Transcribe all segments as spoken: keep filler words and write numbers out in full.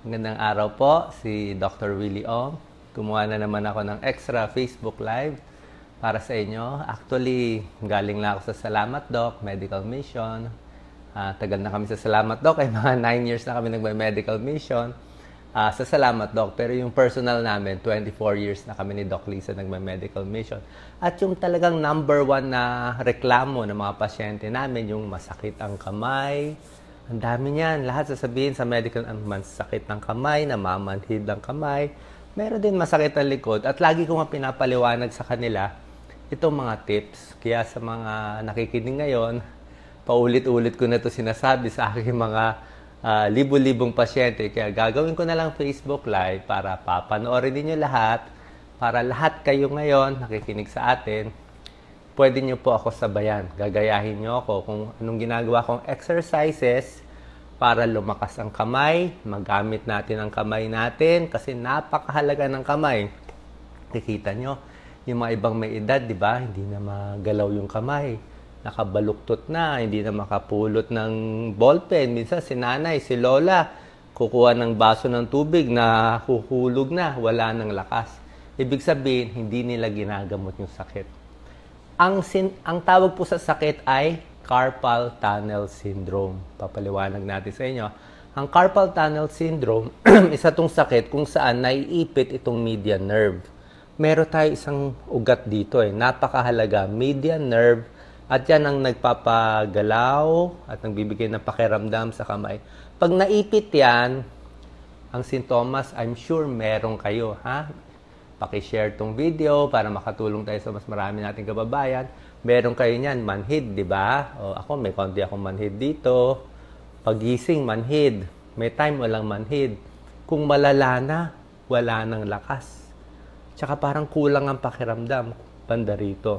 Magandang araw po, si Doctor Willie Ong. Gumawa na naman ako ng extra Facebook Live para sa inyo. Actually, galing lang ako sa Salamat Doc, Medical Mission. Uh, tagal na kami sa Salamat Doc, ay mga nine years na kami nagme-medical mission uh, sa Salamat Doc. Pero yung personal namin, twenty-four years na kami ni Doc Lisa nagme-medical mission. At yung talagang number one na reklamo ng mga pasyente namin, yung masakit ang kamay. Ang dami niyan. Lahat sasabihin sa medical, ang masakit ng kamay, namamanhid ng kamay. Meron din masakit ang likod. At lagi ko nga pinapaliwanag sa kanila itong mga tips. Kaya sa mga nakikinig ngayon, paulit-ulit ko na ito sinasabi sa aking mga uh, libo-libong pasyente. Kaya gagawin ko na lang Facebook Live para papanoorin ninyo lahat. Para lahat kayo ngayon nakikinig sa atin, pwede nyo po ako sabayan. Gagayahin nyo ako kung anong ginagawa kong exercises para lumakas ang kamay. Magamit natin ang kamay natin kasi napakahalaga ng kamay. Kikita nyo, yung mga ibang may edad, di ba? Hindi na magalaw yung kamay. Nakabaluktot na, hindi na makapulot ng ballpen. Minsan si nanay, si lola, kukuha ng baso ng tubig na huhulog na, wala ng lakas. Ibig sabihin, hindi nila ginagamot yung sakit. Ang, sin ang tawag po sa sakit ay carpal tunnel syndrome. Papaliwanag natin sa inyo. Ang carpal tunnel syndrome, isa tong sakit kung saan naiipit itong median nerve. Meron tayo isang ugat dito eh. Napakahalaga. Median nerve. At yan ang nagpapagalaw at nagbibigay ng pakiramdam sa kamay. Pag naipit yan, ang sintomas, I'm sure meron kayo. Ha? Paki-share tong video para makatulong tayo sa mas marami nating kababayan. Meron kayo niyan, manhid, di ba? O ako, may konti akong manhid dito. Pagising, manhid. May time, walang manhid. Kung malala na, wala nang lakas. Tsaka parang kulang ang pakiramdam, banda rito.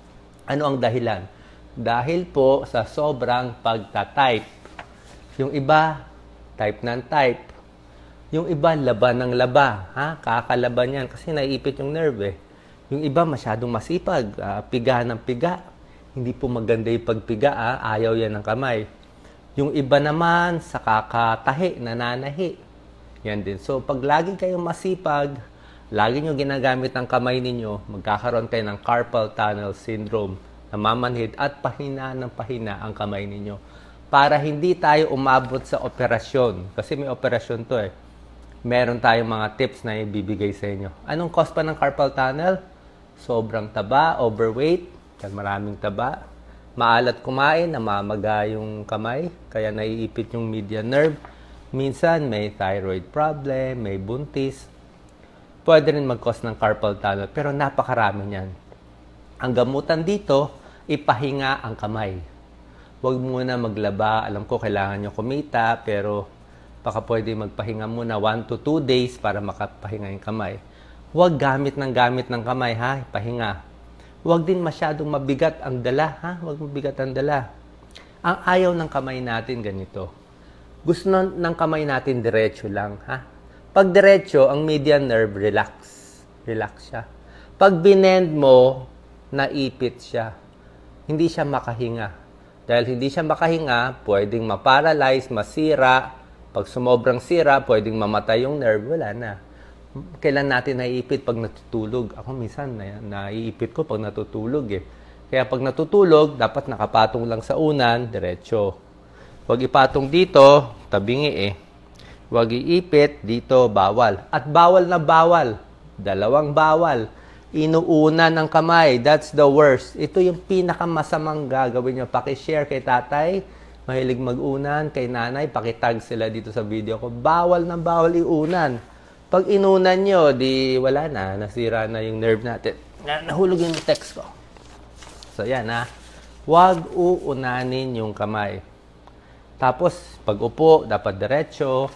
Ano ang dahilan? Dahil po sa sobrang pagta-type. Yung iba, type ng type. Yung iba, laban ng laba. Ha? Kakalaban yan kasi naiipit yung nerve eh. Yung iba, masyadong masipag. Uh, piga ng piga. Hindi po maganda yung pagpiga. Ah. Ayaw yan ng kamay. Yung iba naman, sa kakatahi, nananahi. Yan din. So, pag lagi kayong masipag, lagi nyo ginagamit ang kamay ninyo, magkakaroon kayo ng carpal tunnel syndrome, namamanhid at pahina ng pahina ang kamay ninyo. Para hindi tayo umabot sa operasyon. Kasi may operasyon to eh. Meron tayong mga tips na ibibigay sa inyo. Anong cause pa ng carpal tunnel? Sobrang taba, overweight, maraming taba. Maalat kumain, namamaga yung kamay, kaya naiipit yung median nerve. Minsan may thyroid problem, may buntis. Pwede rin mag-cause ng carpal tunnel, pero napakarami niyan. Ang gamutan dito, ipahinga ang kamay. Huwag muna maglaba. Alam ko, kailangan nyo kumita, pero baka pwede magpahinga muna one to two days para makapahinga yung kamay. Huwag gamit ng gamit ng kamay, ha? Pahinga. Huwag din masyadong mabigat ang dala, ha? Huwag mabigat ang dala. Ang ayaw ng kamay natin ganito. Gusto ng kamay natin diretso lang, ha? Pag diretso, ang median nerve, relax. Relax siya. Pag binend mo, naipit siya. Hindi siya makahinga. Dahil hindi siya makahinga, pwedeng maparalyze, masira. Pag sumobrang sira, pwedeng mamatay yung nerve, wala na. Kailan natin naiipit pag natutulog? Ako minsan, na, naiipit ko pag natutulog eh. Kaya pag natutulog, dapat nakapatong lang sa unan, diretso. Huwag ipatong dito, tabingi eh. Huwag iipit, dito, bawal. At bawal na bawal. Dalawang bawal. Inuunan ng kamay, that's the worst. Ito yung pinakamasamang gagawin nyo. Paki-share kay tatay. Mahilig mag-unan, kay nanay, pakitag sila dito sa video ko. Bawal na bawal iunan. Pag inunan nyo, di wala na. Nasira na yung nerve natin. Nahulog yung text ko. So, yan ha. Huwag uunanin yung kamay. Tapos, pag upo, dapat diretso.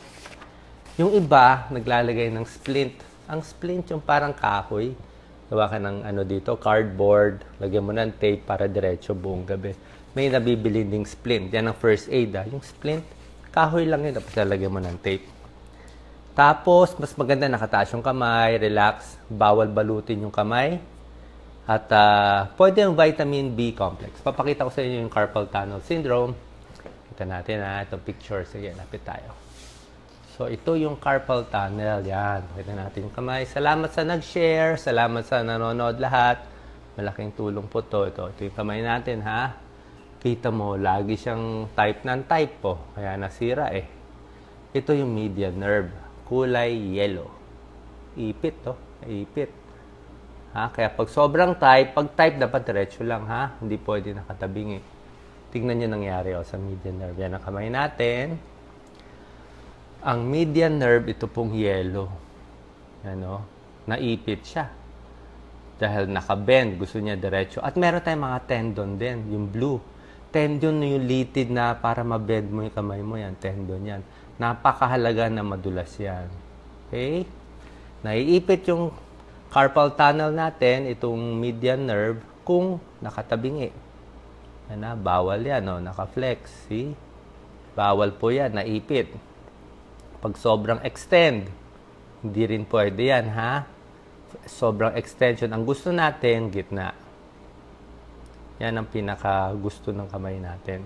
Yung iba, naglalagay ng splint. Ang splint yung parang kahoy. Gawa ka ng ano dito, cardboard. Lagyan mo ng tape para diretso buong gabi. May nabibili ding splint. Yan ang first aid. Ah. Yung splint, kahoy lang yun. Tapos lalagyan mo ng tape. Tapos, mas maganda nakataas yung kamay, relax. Bawal balutin yung kamay. At uh, pwede yung vitamin B complex. Papakita ko sa inyo yung carpal tunnel syndrome. Kita natin ha, itong picture. Sige, lapit tayo. So, ito yung carpal tunnel. Yan. Pakita natin yung kamay. Salamat sa nag-share. Salamat sa nanonood lahat. Malaking tulong po to. Ito, ito yung kamay natin, ha? Kita mo, lagi siyang type ng type po. Kaya nasira eh. Ito yung median nerve. Kulay yellow. Ipit to. Ipit. Ha? Kaya pag sobrang type, pag type dapat diretso lang, ha? Hindi pwede nakatabingi. Tingnan nyo nangyari oh, sa median nerve. Yan ang kamay natin. Ang median nerve, ito pong yellow. Ano? Naipit siya. Dahil nakabend, gusto niya diretso. At meron tayong mga tendon din, yung blue. Tendon yung litid na para mabend mo yung kamay mo yan. Tendon yan. Napakahalaga na madulas yan. Okay? Naiipit yung carpal tunnel natin, itong median nerve, kung nakatabingi. Yan, bawal yan, no? Naka-flex. See? Bawal po yan, naipit. Pag sobrang extend, hindi rin pwede yan, ha? Sobrang extension. Ang gusto natin, gitna. Yan ang pinaka gusto ng kamay natin.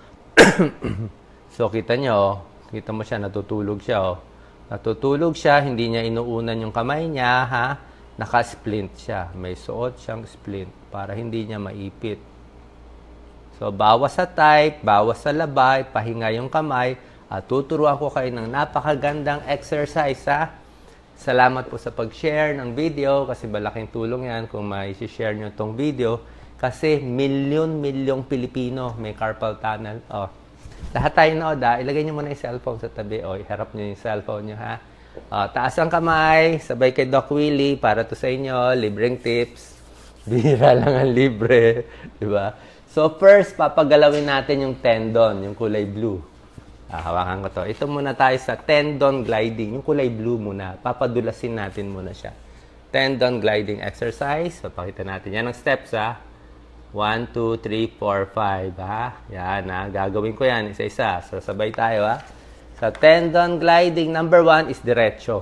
So, kita nyo, kita mo siya, natutulog siya, oh. Natutulog siya, hindi niya inuunan yung kamay niya, ha? Naka-splint siya. May suot siyang splint para hindi niya maipit. So, bawas sa type, bawas sa labay, pahinga yung kamay, at tuturuan ko kayo ng napakagandang exercise, ha? Salamat po sa pag-share ng video kasi malaking tulong yan kung mai-share nyo itong video kasi milyon-milyong Pilipino may carpal tunnel. Oh. Lahat tayo nood, ha? Ilagay nyo muna yung cellphone sa tabi. O, oh, iharap nyo yung cellphone nyo, ha? Oh, taas ang kamay, sabay kay Doc Willie para to sa inyo, libreng tips. Bihira lang ang libre. Diba? So, first, papagalawin natin yung tendon, yung kulay blue. Ah, hawakan ko to. Ito muna tayo sa tendon gliding. Yung kulay blue muna. Papadulasin natin muna siya. Tendon gliding exercise. Papakita natin. Yan ang steps, ha. one, two, three, four, five, ha. Yan, ha. Gagawin ko yan. Isa-isa. So, sabay tayo, ha. Sa tendon gliding, number one is diretso.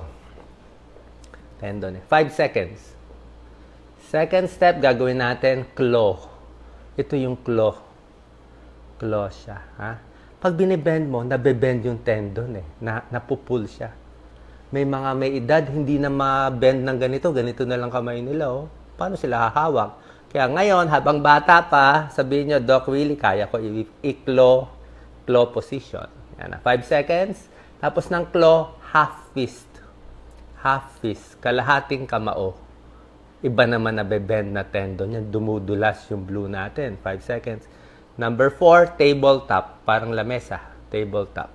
Tendon. five seconds. Second step, gagawin natin, claw. Ito yung claw. Claw siya, ha. Pag binibend mo, nabebend yung tendon eh. Na, napupull siya. May mga may edad, hindi na ma-bend ng ganito. Ganito na lang kamay nila, oh. Paano sila hahawak? Kaya ngayon, habang bata pa, sabihin nyo, Doc Willie, kaya ko i-claw, claw position. Yan na, five seconds. Tapos ng claw, half fist. Half fist. Kalahating kamao. Iba naman nabebend na tendon. Yan, dumudulas yung blue natin. five seconds. Number four, tabletop. Parang lamesa. Tabletop.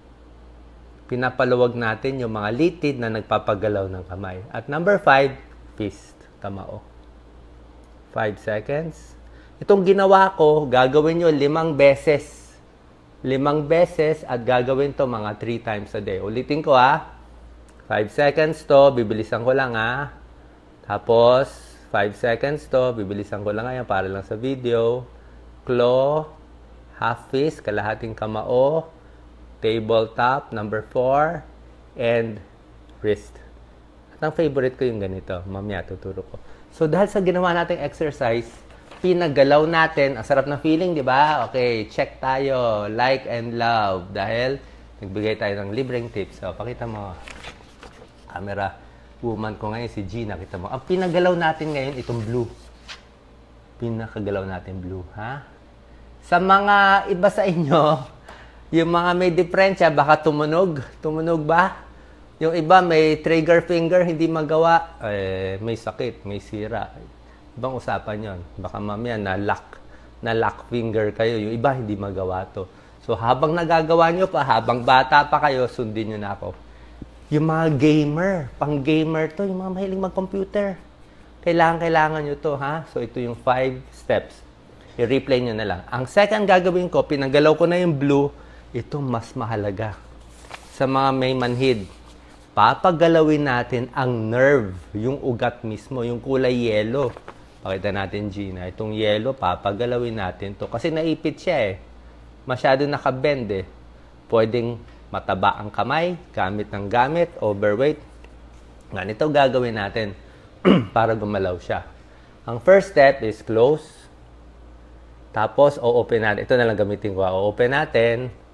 Pinapaluwag natin yung mga litid na nagpapagalaw ng kamay. At number five, fist. Kamao. five seconds. Itong ginawa ko, gagawin nyo limang beses. Limang beses at gagawin to mga three times a day. Ulitin ko, ha. five seconds to. Bibilisan ko lang, ha. Tapos, five seconds to. Bibilisan ko lang ngayon para lang sa video. Claw, half fist, kalahating kamao, tabletop, number four, and wrist. At ang favorite ko yung ganito. Mamaya, tuturo ko. So, dahil sa ginawa nating exercise, pinagalaw natin. Ang sarap na feeling, di ba? Okay, check tayo. Like and love. Dahil nagbigay tayo ng libreng tips. So, pakita mo. Camera woman ko ngayon, si Gina. Kita mo. Ang pinagalaw natin ngayon, itong blue. Pinakagalaw natin blue, ha? Sa mga iba sa inyo, yung mga may diferensya, baka tumunog. Tumunog ba? Yung iba may trigger finger, hindi magawa. Eh, may sakit, may sira. Ibang usapan yon. Baka mamaya na-lock, na-lock finger kayo. Yung iba hindi magawa to. So, habang nagagawa nyo pa, habang bata pa kayo, sundin nyo na ako. Yung mga gamer, pang-gamer to, yung mga mahiling mag-computer. Kailangan-kailangan nyo to, ha? So, ito yung five steps. I-replay nyo na lang. Ang second gagawin ko, pinagalaw ko na yung blue, ito mas mahalaga. Sa mga may manhid, papagalawin natin ang nerve, yung ugat mismo, yung kulay yellow. Pakita natin, Gina. Itong yellow, papagalawin natin to. Kasi naipit siya eh. Masyado nakabend eh. Pwedeng mataba ang kamay, gamit ng gamit, overweight. Ganito gagawin natin para gumalaw siya. Ang first step is close. Tapos, o-open natin. Ito na lang gamitin ko. O-open natin.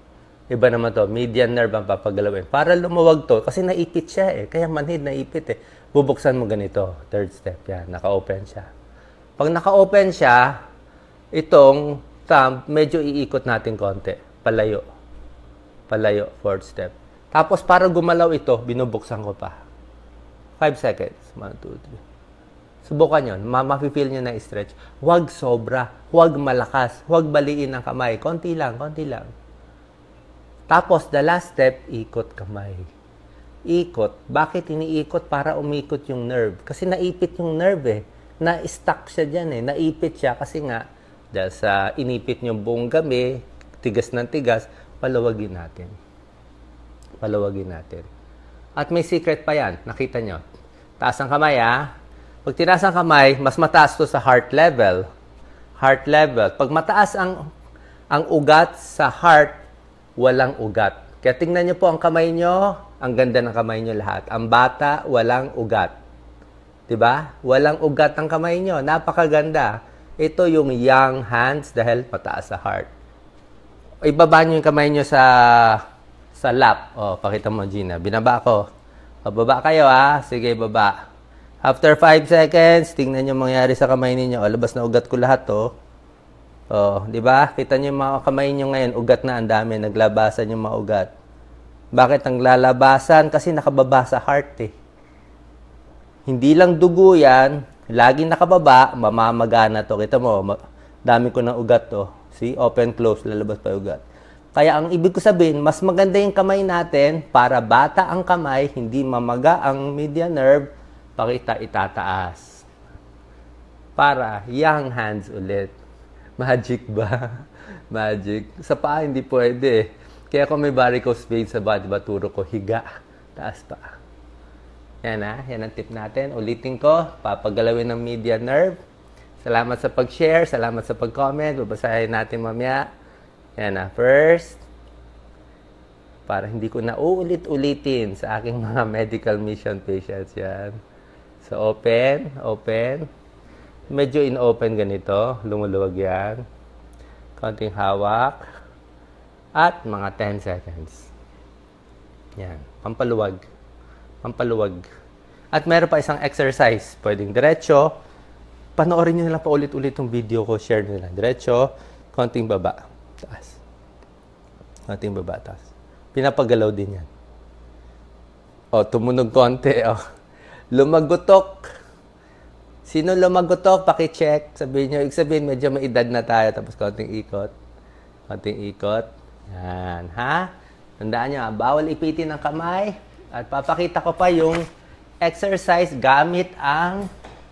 Iba naman to, median nerve ang papagalawin. Para lumuwag to, kasi naipit siya eh. Kaya manhid, naipit eh. Bubuksan mo ganito, third step. Yan, naka-open siya. Pag naka-open siya, itong thumb, medyo iikot natin konti. Palayo. Palayo, fourth step. Tapos para gumalaw ito, binubuksan ko pa. five seconds. one, two, three. Subukan yun. Ma-feel nyo na stretch. Huwag sobra. Huwag malakas. Huwag baliin ang kamay. Konti lang, konti lang. Tapos, the last step, ikot kamay. Ikot. Bakit iniikot? Para umikot yung nerve. Kasi naipit yung nerve eh. Na-stuck siya dyan eh. Naipit siya kasi nga, dahil sa inipit yung buong gabi, tigas ng tigas, palawagin natin. Palawagin natin. At may secret pa yan. Nakita nyo. Taas ang kamay ah. Pag tinaas ang kamay, mas mataas to sa heart level. Heart level. Pag mataas ang, ang ugat sa heart, walang ugat. Kaya tingnan nyo po ang kamay nyo. Ang ganda ng kamay nyo lahat. Ang bata, walang ugat. Diba? Walang ugat ang kamay nyo. Napakaganda. Ito yung young hands dahil mataas sa heart. Ibaba nyo yung kamay nyo sa sa lap. O, pakita mo, Gina. Binaba ko. O, baba kayo, ha? Sige, baba. After five seconds, tingnan nyo mangyari sa kamay ninyo. O, labas na ugat ko lahat, to. O, di ba? Kita nyo yung mga kamay nyo ngayon. Ugat na, ang dami. Naglabasan yung mga ugat. Bakit ang lalabasan? Kasi nakababa sa heart, eh. Hindi lang dugo yan. Laging nakababa, mamamagana to. Kita mo, dami ko ng ugat, to. See? Open, close. Lalabas pa yung ugat. Kaya ang ibig ko sabihin, mas maganda yung kamay natin para bata ang kamay, hindi mamaga ang median nerve, pakita itataas. Para young hands ulit. Magic ba? Magic. Sa paa, hindi pwede. Kaya kung may varicose veins sa body, baturo ko, higa. Taas pa. Yan ha. Yan ang tip natin. Ulitin ko, papagalawin ng median nerve. Salamat sa pag-share. Salamat sa pag-comment. Babasahin natin mamaya. Yan na. First, para hindi ko na uulit-ulitin sa aking mga medical mission patients. Yan. So, open, open. Medyo in-open ganito. Lumuluwag yan. Konting hawak. At mga ten seconds. Yan. Pampaluwag. Pampaluwag. At meron pa isang exercise. Pwedeng diretso. Panoorin nyo na lang pa ulit-ulit yung video ko. Share nyo lang. Diretso. Konting baba. Taas. Konting baba. Taas. Pinapagalaw din yan. O, tumunog konti. O. Lumagutok. Sino lumagutok? Paki-check. Sabihin nyo, sabihin medyo may edad na tayo. Tapos konting ikot. Konting ikot. Yan. Ha? Tandaan nyo, bawal ipitin ang kamay. At papakita ko pa yung exercise gamit ang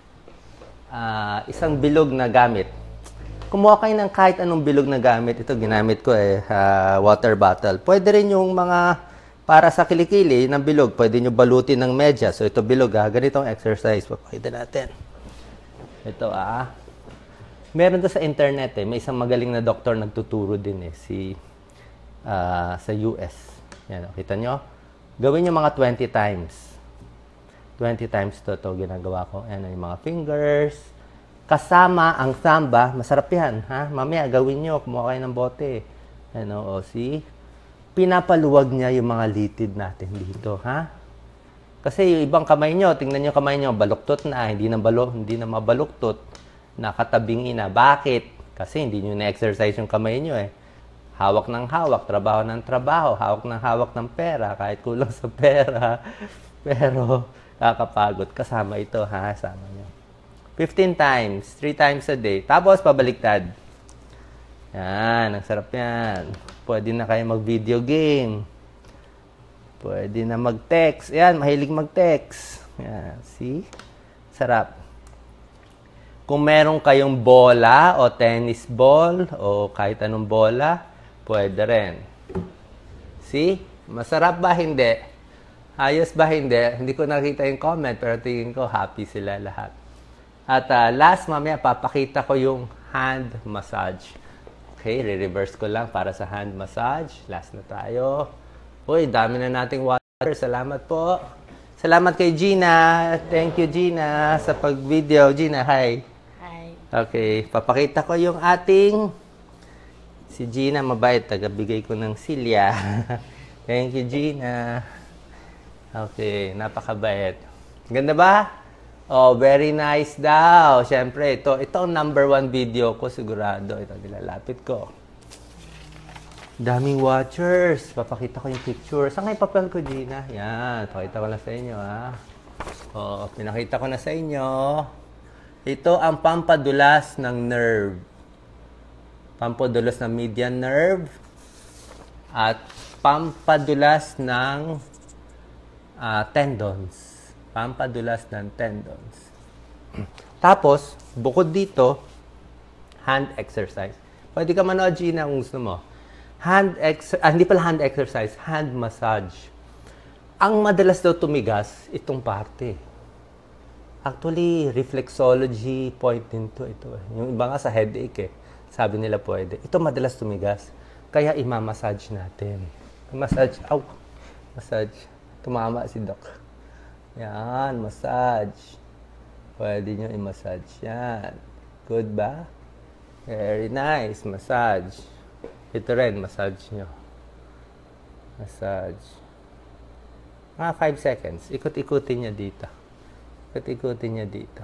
uh, isang bilog na gamit. Kumuha kayo ng kahit anong bilog na gamit. Ito, ginamit ko eh, uh, water bottle. Pwede rin yung mga para sa kilikili ng bilog. Pwede nyo balutin ng medyas. So, ito bilog ha. Ganitong exercise. Papakita natin. Ito ah. Meron to sa internet eh. May isang magaling na doktor nagtuturo din eh. Si, uh, sa U S. Yan, kita nyo? Gawin nyo mga twenty times. twenty times to, to ginagawa ko. Yan yung mga fingers. Kasama ang thumb ba? Masarap yan. Ha? Mamaya, gawin nyo. Kumuha kayo ng bote. Ano, o, see? Pinapaluwag niya yung mga litid natin dito. Ha? Kasi yung ibang kamay nyo, tingnan nyo kamay nyo, baluktot na. Hindi na, balo, hindi na mabaluktot. Nakatabingi na. Bakit? Kasi hindi nyo na-exercise yung kamay nyo eh. Hawak ng hawak, trabaho ng trabaho, hawak ng hawak ng pera, kahit kulang sa pera. Pero, kakapagod. Kasama ito, ha? Sama nyo. fifteen times, three times a day. Tapos, pabaliktad. Yan, ang sarap yan. Pwede na kayo mag-video game. Pwede na mag-text. Yan, mahilig mag-text. Yan, see? Sarap. Kung meron kayong bola o tennis ball o kahit anong bola, pwede rin. See? Masarap ba? Hindi. Ayos ba? Hindi. Hindi ko nakita yung comment pero tingin ko happy sila lahat. At uh, last, mamaya, papakita ko yung hand massage. Okay, re-reverse ko lang para sa hand massage. Last na tayo. Uy, dami na nating water. Salamat po. Salamat kay Gina. Thank you, Gina, sa pag-video. Gina, hi. Hi. Okay, papakita ko yung ating Si Gina, mabait. Tagabigay ko ng silya. Thank you, Gina. Okay, napakabait. Ganda ba? Oh, very nice daw. Siyempre, ito, ito ang number one video ko, sigurado. Ito, nilalapit ko. Daming watchers. Papakita ko yung picture. Saan nga yung papel ko, Gina? Yan, pakita ko na sa inyo, ha? Oh, pinakita ko na sa inyo. Ito ang pampadulas ng nerve. Pampadulas ng median nerve. At pampadulas ng uh, tendons. Pampadulas ng tendons. Tapos, bukod dito, hand exercise. Pwede ka manood, Gina, kung gusto mo. Hand ex ah, hindi pala hand exercise, hand massage. Ang madalas daw tumigas, itong parte. Actually, reflexology point din to ito. Yung iba nga sa headache eh. Sabi nila pwede. Ito madalas tumigas. Kaya ima-massage natin. Massage. Aw! Massage. Tumama si Doc. Yan, massage. Pwede nyo i-massage. Yan. Good ba? Very nice. Massage. Ito rin, massage nyo. Massage. Mga five seconds. Ikot-ikutin niya dito. Ikot-ikutin niya dito.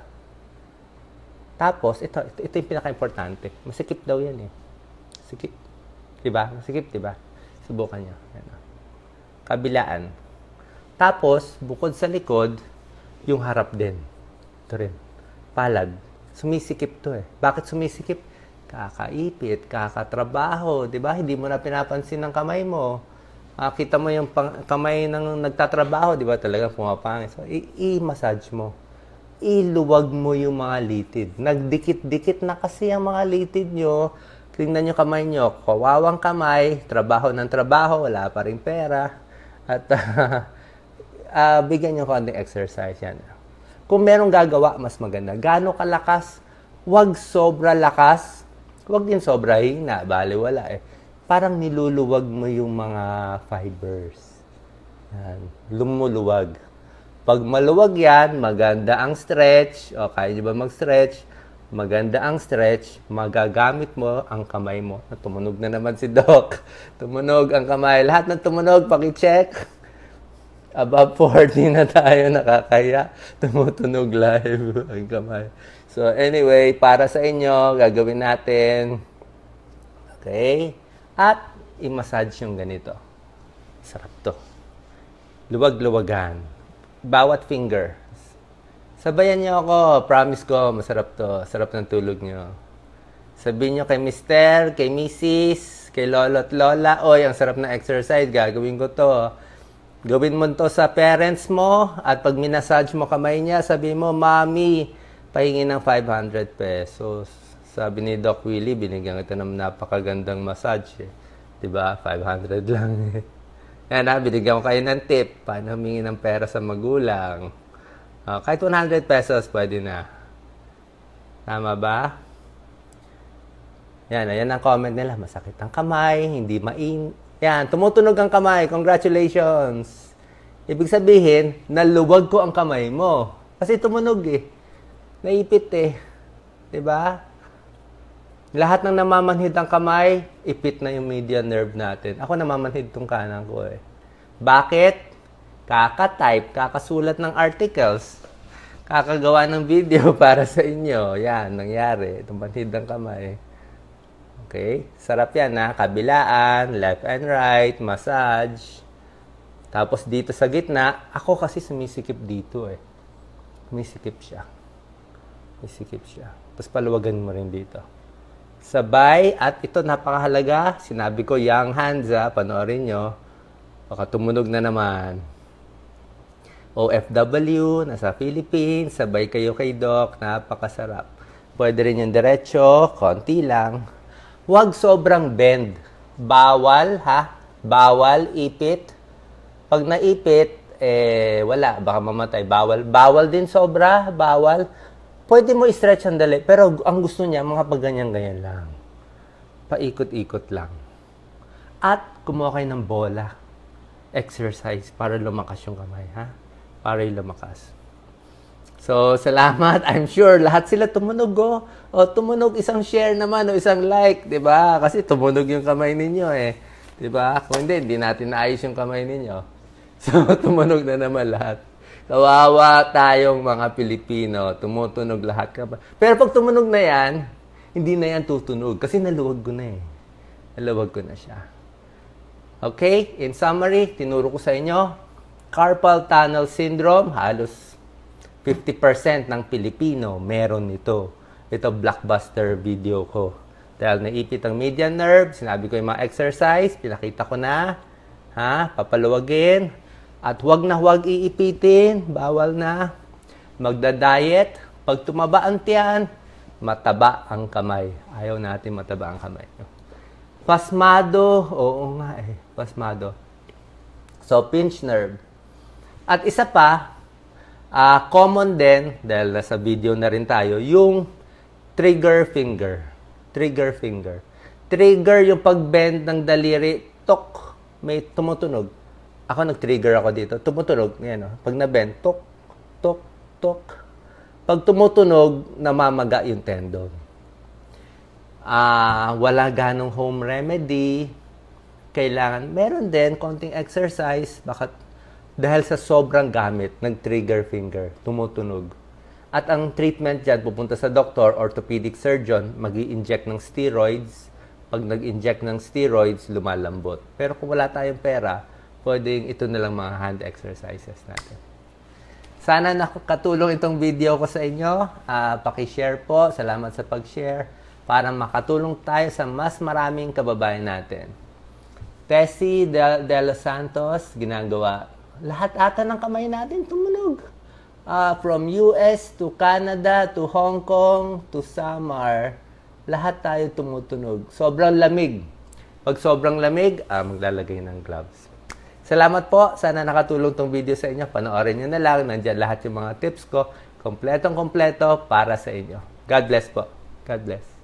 Tapos, ito, ito, ito yung pinaka-importante. Masikip daw yan eh. Masikip. Diba? Masikip, diba? Subukan nyo. Yan. Kabilaan. Tapos, bukod sa likod, yung harap din. Ito rin. Palad. Sumisikip to eh. Bakit sumisikip? Kakaipit, kakatrabaho, di ba? Hindi mo na pinapansin ng kamay mo. Uh, kita mo yung pang, kamay ng nagtatrabaho, di ba? Talagang pumapangit. So, i-massage mo. Iluwag mo yung mga litid. Nagdikit-dikit na kasi ang mga litid nyo. Tingnan nyo kamay nyo. Kawawang kamay, trabaho ng trabaho, wala pa rin pera. At uh, uh, bigyan nyo konting exercise yan. Kung merong gagawa, mas maganda. Gaano kalakas? Huwag sobra lakas. Huwag din sobra hina, bali wala eh. Parang niluluwag mo yung mga fibers. Yan. Lumuluwag. Pag maluwag yan, maganda ang stretch. O, kaya nyo ba mag-stretch? Maganda ang stretch. Magagamit mo ang kamay mo. Tumunog na naman si Doc. Tumunog ang kamay. Lahat ng tumunog, paki-check. Above forty na tayo, nakakaya. Tumutunog live ang kamay. So, anyway, para sa inyo, gagawin natin. Okay? At, i-massage yung ganito. Sarap to. Luwag-luwagan. Bawat finger. Sabayan nyo ako. Promise ko, masarap to. Sarap ng tulog nyo. Sabihin nyo kay Mister, kay Missus, kay Lolo at Lola, oy, ang sarap na exercise. Gagawin ko to. Gawin mo to sa parents mo. At pag minasage mo kamay niya, sabihin mo, Mami, pahingi ng five hundred pesos. Sabi ni Doc Willie, binigyan kita ng napakagandang massage. Eh. Diba? five hundred lang. Eh. Yan ha, binigyan ko kayo ng tip. Paano humingi ng pera sa magulang. Uh, kahit one hundred pesos, pwede na. Tama ba? Yan, ayan ang comment nila. Masakit ang kamay, hindi main. Yan, tumutunog ang kamay. Congratulations! Ibig sabihin, naluwag ko ang kamay mo. Kasi tumunog eh. Naipit eh. Diba? Lahat ng namamanhid ang kamay, ipit na yung median nerve natin. Ako namamanhid tong kanan ko eh. Bakit? Kaka-type, kakasulat ng articles. Kakagawa ng video para sa inyo. Yan, nangyari. Tumanhid ang kamay. Okay? Sarap yan ha. Kabilaan, left and right, massage. Tapos dito sa gitna, ako kasi sumisikip dito eh. Sumisikip siya. Isikip siya. Tapos paluwagan mo rin dito. Sabay, at ito napakahalaga. Sinabi ko, young hands ha. Panoorin nyo. Baka tumunog na naman. O F W, nasa Philippines. Sabay kayo kay Doc. Napakasarap. Pwede rin yung diretso. Konti lang. Huwag sobrang bend. Bawal ha. Bawal, ipit. Pag naipit, eh, wala. Baka mamatay. Bawal. Bawal din sobra. Bawal. Pwede mo i-stretch ang dali, pero ang gusto niya, mga pagganyan-ganyan lang. Paikot-ikot lang. At kumuha kayo ng bola. Exercise para lumakas yung kamay, ha? Para yung lumakas. So, salamat. I'm sure lahat sila tumunog, oh. O, tumunog isang share naman o isang like, di ba? Kasi tumunog yung kamay ninyo, eh. Di ba? Kung hindi, hindi natin naayos yung kamay ninyo. So, tumunog na naman lahat. Kawawa tayong mga Pilipino. Tumutunog lahat. Pero pag tumunog na yan, hindi na yan tutunog. Kasi naluwag ko na, eh. Naluwag ko na siya. Okay? In summary, tinuro ko sa inyo, carpal tunnel syndrome, halos fifty percent ng Pilipino meron nito. Ito blockbuster video ko. Dahil naipit ang median nerve, sinabi ko yung mga exercise, pinakita ko na, ha, papaluwagin, at huwag na huwag iipitin, bawal na, magda-diet, pag tumaba ang tiyan, mataba ang kamay. Ayaw natin mataba ang kamay. Pasmado, oo nga eh, pasmado. So, pinch nerve. At isa pa, uh, common din, dahil nasa video na rin tayo, yung trigger finger. Trigger finger. Trigger yung pag-bend ng daliri, tok, may tumutunog. Ako nag-trigger ako dito, tumutunog. Yan, oh. Pag na-bend, tok, tok, tok. Pag tumutunog, namamaga yung tendon. Ah, uh, wala ganong home remedy. Kailangan, meron din konting exercise. Bakit? Dahil sa sobrang gamit ng trigger finger, tumutunog. At ang treatment dyan, pupunta sa doktor, orthopedic surgeon, mag-i-inject ng steroids. Pag nag-inject ng steroids, lumalambot. Pero kung wala tayong pera, pwedeng ito na lang mga hand exercises natin. Sana nakatulong itong video ko sa inyo. Uh, paki-share po. Salamat sa pag-share. Para makatulong tayo sa mas maraming kababayan natin. Tessie De, De Los Santos, ginagawa. Lahat ata ng kamay natin tumunog. Uh, from U S to Canada to Hong Kong to Samar, lahat tayo tumutunog. Sobrang lamig. Pag sobrang lamig, ah, maglalagay ng gloves. Salamat po. Sana nakatulong tong video sa inyo. Panoorin nyo na lang. Nandiyan lahat yung mga tips ko. Kompletong kompleto para sa inyo. God bless po. God bless.